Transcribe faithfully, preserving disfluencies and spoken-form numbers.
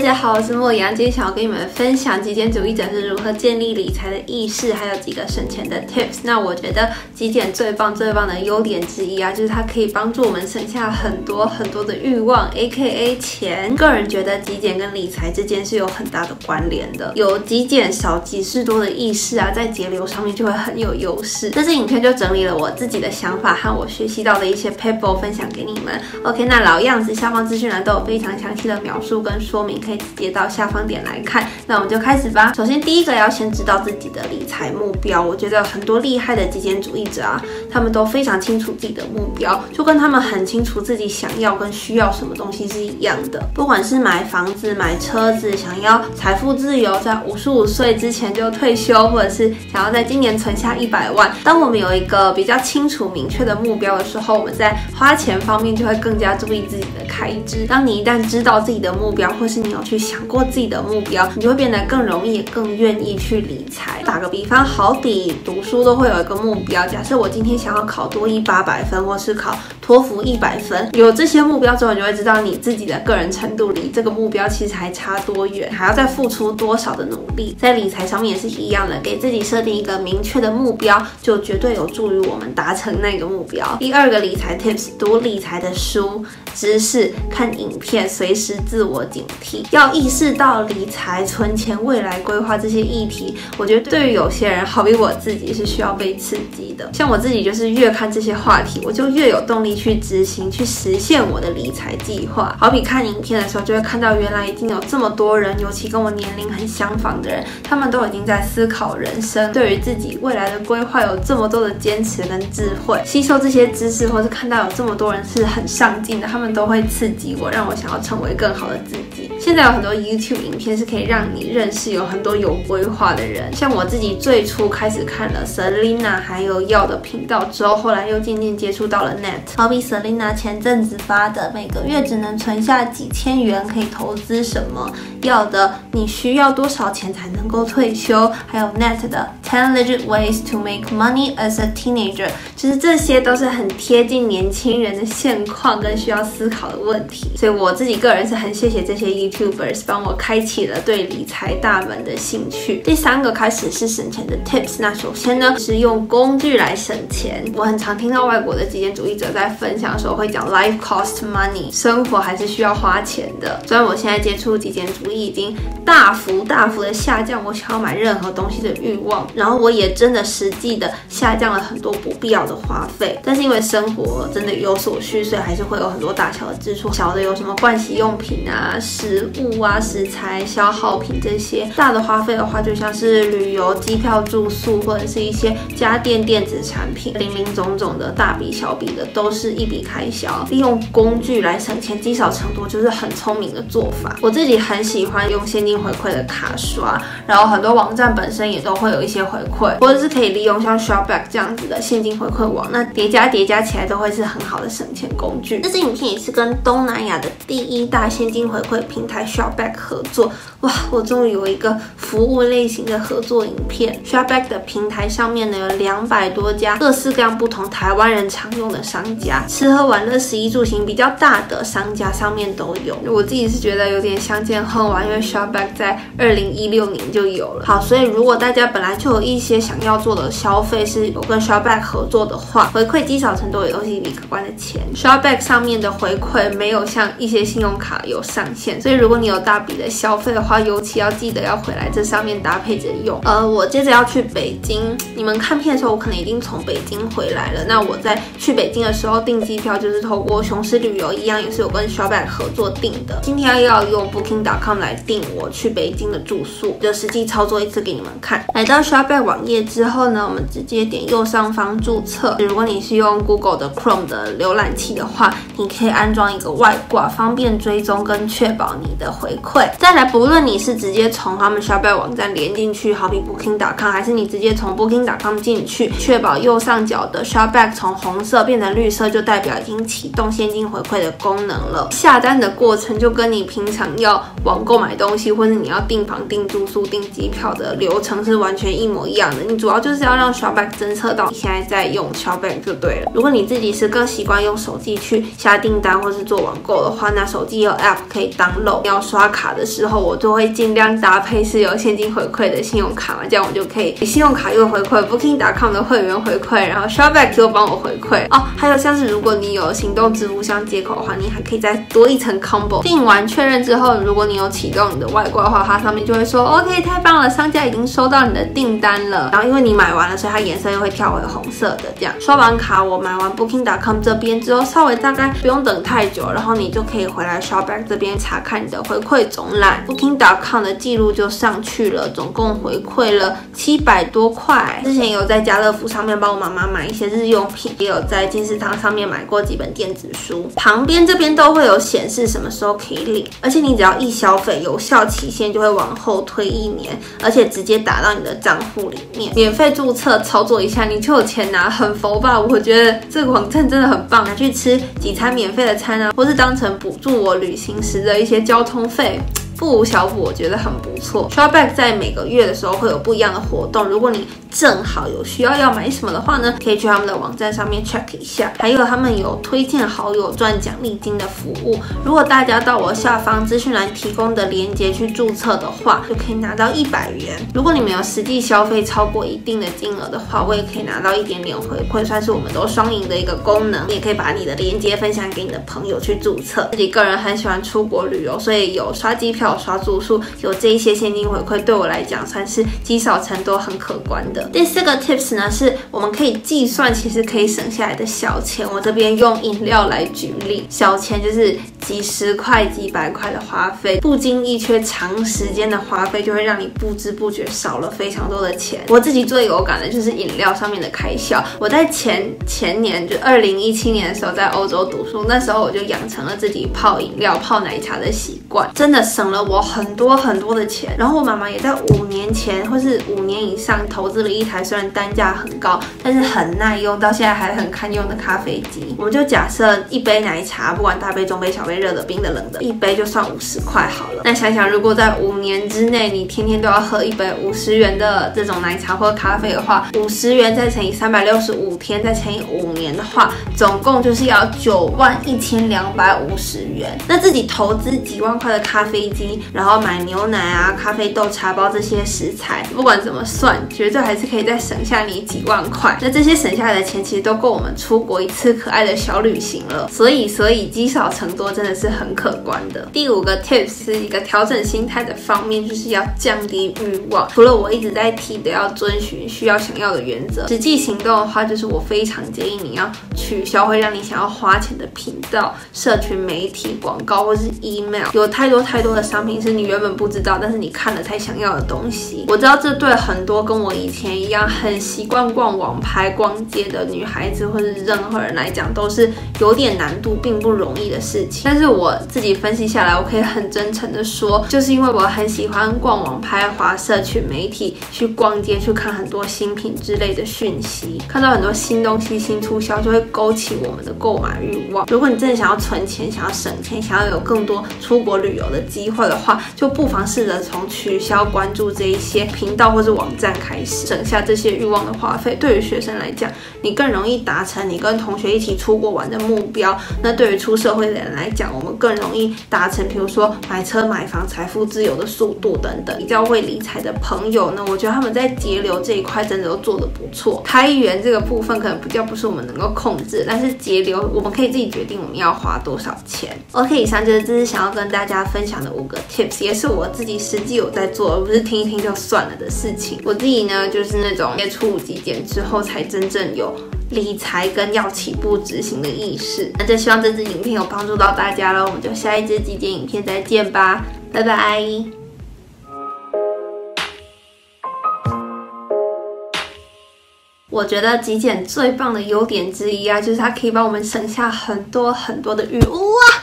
家好，我是莫阳，今天想要跟你们分享极简主义者是如何建立理财的意识，还有几个省钱的 tips。那我觉得极简最棒最棒的优点之一啊，就是它可以帮助我们省下很多很多的欲望 A K A 钱。个人觉得极简跟理财之间是有很大的关联的，有极简少即是多的意识啊，在节流上面就会很有优势。这支影片就整理了我自己的想法和我学习到的一些 paper 分享给你们。 OK， 那老样子，下方资讯栏都有非常详细的描述跟说明，可以直接到下方点来看。那我们就开始吧。首先第一个要先知道自己的理财目标。我觉得很多厉害的极简主义者啊，他们都非常清楚自己的目标，就跟他们很清楚自己想要跟需要什么东西是一样的。不管是买房子、买车子，想要财富自由，在五十五岁之前就退休，或者是想要在今年存下一百万。当我们有一个比较清楚明确的目标的时候，我们在花钱方面就会更加注意自己的开支。当你一旦知道自己的目标，或是你有去想过自己的目标，你就会变得更容易、更愿意去理财。打个比方，好比读书都会有一个目标。假设我今天想要考多益八百分，或是考托福一百分，有这些目标之后，你就会知道你自己的个人程度离这个目标其实还差多远，还要再付出多少的努力。在理财上面也是一样的，给自己设定一个明确的目标，就绝对有助于我们达成那个目标。第二个理财 tips， 读理财的书、知识、看影片，随时自我警惕。要意识到理财、存钱、未来规划这些议题，我觉得对于有些人，好比我自己是需要被刺激的。像我自己就是越看这些话题，我就越有动力去执行、去实现我的理财计划。好比看影片的时候，就会看到原来已经有这么多人，尤其跟我年龄很相仿的人，他们都已经在思考人生，对于自己未来的规划有这么多的坚持跟智慧。吸收这些知识，或是看到有这么多人是很上进的，他们都会刺激我，让我想要成为更好的自己。现在有很多 YouTube 影片是可以让你认识有很多有规划的人，像我自己最初开始看了 Selina 还有耀的频道之后，后来又渐渐接触到了 Net。 好比 Selina 前阵子发的每个月只能存下几千元可以投资什么，耀的你需要多少钱才能够退休，还有 Net 的 ten legit ways to make money as a teenager， 其实这些都是很贴近年轻人的现况跟需要思考的问题。所以我自己个人是很谢谢这些 YouTubers 帮我开启了对理财大门的兴趣。第三个开始是省钱的 tips。 那首先呢是用工具来省钱。我很常听到外国的极简主义者在分享的时候会讲 life cost money， 生活还是需要花钱的。虽然我现在接触极简主义已经大幅大幅的下降我想要买任何东西的欲望，然后我也真的实际的下降了很多不必要的花费，但是因为生活真的有所需，所以还是会有很多大小的支出。小的有什么盥洗用品啊、食物啊、食材、消耗品这些。大的花费的话，就像是旅游、机票、住宿，或者是一些家电、电子产品，零零总总的大笔小笔的都是一笔开销。利用工具来省钱，积少成多就是很聪明的做法。我自己很喜欢用现金回馈的卡刷，然后很多网站本身也都会有一些回馈，或者是可以利用像 Shopback 这样子的现金回馈网，那叠加叠加起来都会是很好的省钱工具。这支影片也是跟东南亚的第一大现金回馈平台 Shopback 合作。哇，我终于有一个服务类型的合作影片。 Shopback 的平台上面呢有两百多家各式各样不同台湾人常用的商家，吃喝玩乐食衣住行比较大的商家上面都有。我自己是觉得有点相见恨晚，因为 Shopback 在二零一六年就有了。好，所以如果大家本来就有一些想要做的消费是有跟 Shopback 合作的话，回馈积少成多也都是一笔可观的钱。 Shopback 上面的回馈没有像一些信用卡有上限，所以如果你有大笔的消费的话，尤其要记得要回来这上面搭配着用。呃，我接着要去北京，你们看片的时候我可能已经从北京回来了。那我在去北京的时候订机票就是透过雄狮旅游一样，也是有跟 Shopback 合作订的。今天要用 Booking dot com 来订我去北京的住宿，就实际操作一次给你们看。来到 Shopback 网页之后呢，我们直接点右上方注册。如果你是用 Google 的 Chrome 的浏览器的话，你可以安装一个外挂，方便追踪跟确保你的回馈。再来，不论你是直接从他们 Shopback 网站连进去，好比 Booking dot com， 还是你直接从 Booking dot com 进去，确保右上角的 Shopback 从红色变成绿色，就代表已经启动现金回馈的功能了。下单的过程就跟你平常要网购买东西，或者你要订房、订住宿、订机票的流程是完全一模一样的。你主要就是要让 Shopback 侦测到你现在在用 Shopback 就对了。如果你自己是更习惯用手机去下订单或是做网购的话，那那手机有 App 可以 download。要刷卡的时候，我就会尽量搭配是有现金回馈的信用卡嘛，这样我就可以信用卡又回馈 Booking 点 com 的会员回馈，然后 Shopback 又帮我回馈哦。还有像是如果你有行动支付箱接口的话，你还可以再多一层 combo。订完确认之后，如果你有启动你的外挂的话，它上面就会说 OK 太棒了，商家已经收到你的订单了。然后因为你买完了，所以它颜色又会跳回红色的。这样刷完卡，我买完 Booking 点 com 这边之后，稍微大概不用等太久，然后你就可以回来 Shopback 这边查看你的回馈总览。Booking 点 com 的记录就上去了，总共回馈了七百多块。之前也有在家乐福上面帮我妈妈买一些日用品，也有在金石堂上面买过几本电子书。旁边这边都会有显示什么时候可以领，而且你只要一消费，有效期限就会往后推一年，而且直接打到你的账户里面。免费注册操作一下，你就有钱拿，很佛吧？我觉得这个网站真的很棒，拿去吃几餐免费的餐啊，或是当成补助我旅行时的一些交通费。不无小补，我觉得很不错。Shopback 在每个月的时候会有不一样的活动，如果你正好有需要要买什么的话呢，可以去他们的网站上面 check 一下。还有他们有推荐好友赚奖励金的服务，如果大家到我下方资讯栏提供的链接去注册的话，就可以拿到一百元。如果你们有实际消费超过一定的金额的话，我也可以拿到一点点回馈，算是我们都双赢的一个功能。你也可以把你的链接分享给你的朋友去注册。自己个人很喜欢出国旅游，所以有刷机票、刷住宿，有这一些现金回馈，对我来讲算是积少成多，很可观的。第四个 tips 呢，是我们可以计算其实可以省下来的小钱。我这边用饮料来举例，小钱就是几十块、几百块的花费，不经意却长时间的花费，就会让你不知不觉少了非常多的钱。我自己最有感的就是饮料上面的开销。我在前前年就二零一七年的时候在欧洲读书，那时候我就养成了自己泡饮料、泡奶茶的习惯，真的省了我很多很多的钱。然后我妈妈也在五年前或是五年以上投资了一台虽然单价很高，但是很耐用，到现在还很堪用的咖啡机。我们就假设一杯奶茶，不管大杯、中杯、小杯、热的、冰的、冷的，一杯就算五十块好了。那想想，如果在五年之内，你天天都要喝一杯五十元的这种奶茶或咖啡的话，五十元再乘以三百六十五天，再乘以五年的话，总共就是要九万一千两百五十元。那自己投资几万块的咖啡机，然后买牛奶啊、咖啡豆、茶包这些食材，不管怎么算，绝对还是可以再省下你几万块。那这些省下来的钱，其实都够我们出国一次可爱的小旅行了。所以，所以积少成多真的是很可观的。第五个 tips 是一个调整心态的方面，就是要降低欲望。除了我一直在提的要遵循需要想要的原则，实际行动的话，就是我非常建议你要取消会让你想要花钱的频道、社群媒体、广告或是 email。有太多太多的商品是你原本不知道，但是你看了才想要的东西。我知道这对很多跟我以前一样很习惯逛网拍、逛街的女孩子或是任何人来讲，都是有点难度，并不容易的事情。但是我自己分析下来，我可以很真诚的说，就是因为我很喜欢逛网拍、滑社群媒体、去逛街、去看很多新品之类的讯息，看到很多新东西、新促销，就会勾起我们的购买欲望。如果你真的想要存钱、想要省钱、想要有更多出国旅游的机会的话，就不妨试着从取消关注这一些频道或是网站开始，省下这些欲望的花费。对于学生来讲，你更容易达成你跟同学一起出国玩的目标。那对于出社会的人来讲，我们更容易达成，比如说买车、买房、财富自由的速度等等。比较会理财的朋友呢，我觉得他们在节流这一块真的都做得不错。开源这个部分可能比较不是我们能够控制，但是节流我们可以自己决定我们要花多少钱。OK， 以上就是这是想要跟大家分享的五个 tips， 也是我自己实际有在做，而不是听一听就算了的事情。我自己呢，就是那种接触极简之后才真正有理财跟要起步执行的意识。那就希望这支影片有帮助到大家了，我们就下一支极简影片再见吧，拜拜。我觉得极简最棒的优点之一啊，就是它可以帮我们省下很多很多的欲望。